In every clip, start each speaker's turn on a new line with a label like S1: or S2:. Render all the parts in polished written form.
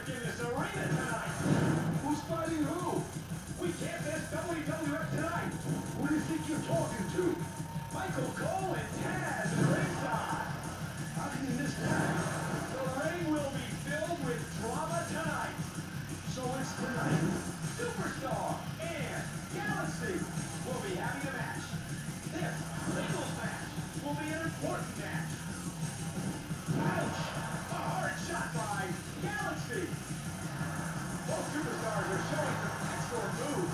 S1: in this arena tonight. Who's fighting who? We can't miss WWF tonight. Who do you think you're talking to? Michael Cole and Taz at ringside. How can you miss that? The ring will be filled with drama tonight. So it's tonight. Superstar and Galaxy will be having a match. This singles match will be an important match. Ouch! A hard shot by Galaxy. Both superstars are showing some excellent moves.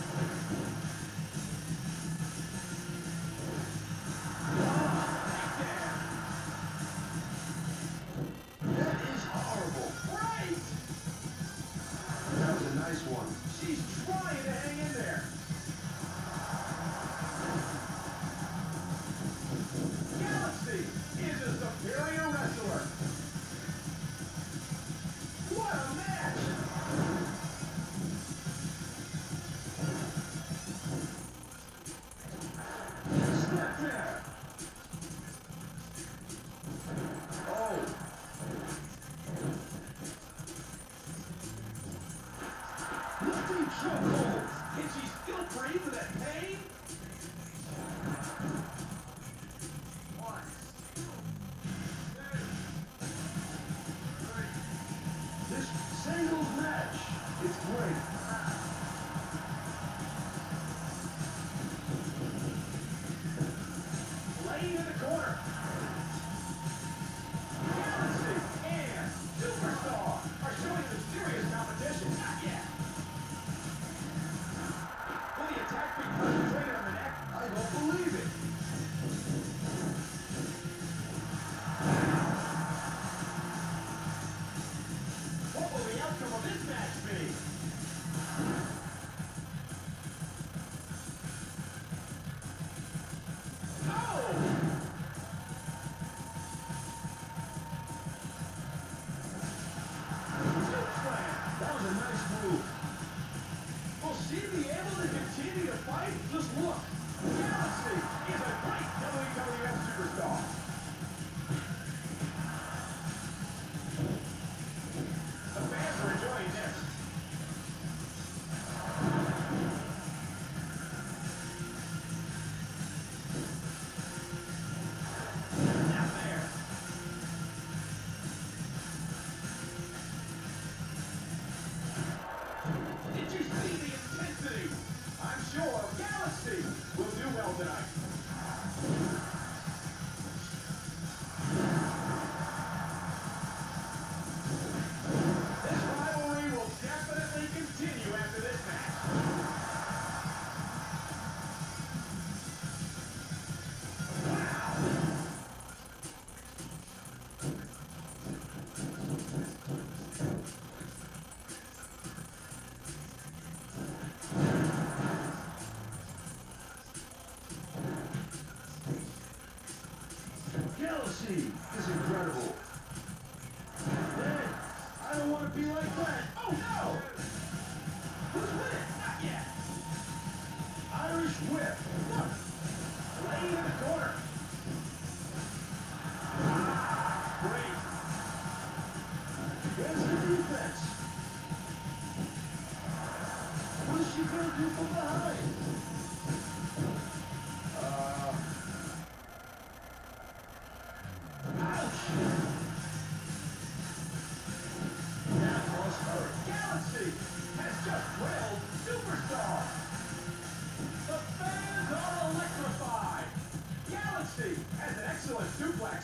S1: That is horrible. Right! That was a nice one. She's trying to hang in there. Galaxy is a superior wrestler. What a match! Snap there. Oh. Lifting chokehold. Can she still breathe with that pain? One, two, three. This singles match is great. Laying in the corner. Galaxy and Superstar are showing some serious competition. Not yet. Will the attack be concentrated on the neck? I don't believe it. What will the outcome of this match be? Oh! That was a nice move. Will she be able to continue to fight? Just look. Galaxy is a great WWF superstar. The fans are enjoying this. Now there. Did you see the intensity? I'm sure Galaxy will do well tonight. This rivalry will definitely continue after this match. Wow! Galaxy is incredible. Man, I don't want to be like that. Oh no! Who's winning? Not yet. Irish whip. Look. Laying in the corner. Great. There's the defense. What is she going to do from behind? Ouch! That was hurt. Galaxy has just drilled Superstar. The fans are electrified. Galaxy has an excellent suplex.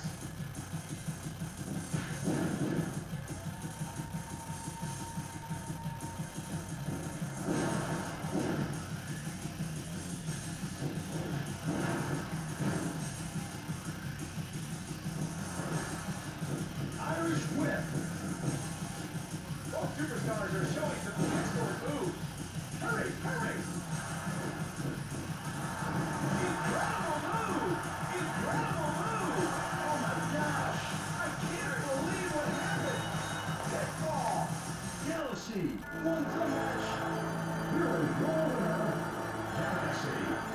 S1: Irish whip. Both superstars are showing some excellent moves. Hurry, hurry! Incredible move! Incredible move! Oh my gosh! I can't believe what happened! Pitfall! Galaxy won the match. You're a winner, Galaxy.